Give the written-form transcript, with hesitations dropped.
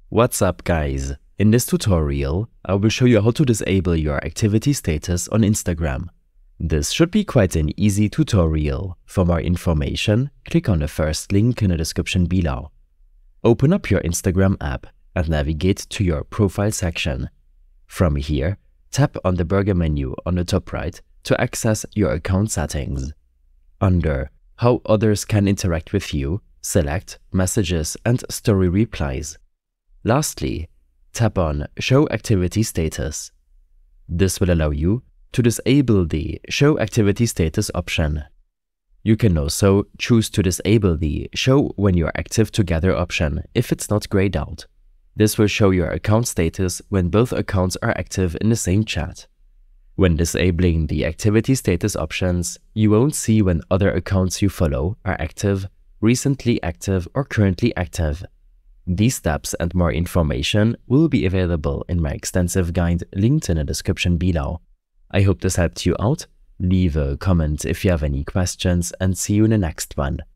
What's up guys? In this tutorial, I will show you how to disable your activity status on Instagram. This should be quite an easy tutorial. For more information, click on the first link in the description below. Open up your Instagram app and navigate to your profile section. From here, tap on the burger menu on the top right to access your account settings. Under How others can interact with you, select Messages and Story Replies. Lastly, tap on Show Activity Status. This will allow you to disable the Show Activity Status option. You can also choose to disable the Show When You're Active Together option if it's not grayed out. This will show your account status when both accounts are active in the same chat. When disabling the activity status options, you won't see when other accounts you follow are active, recently active, or currently active. These steps and more information will be available in my extensive guide linked in the description below. I hope this helped you out. Leave a comment if you have any questions and see you in the next one.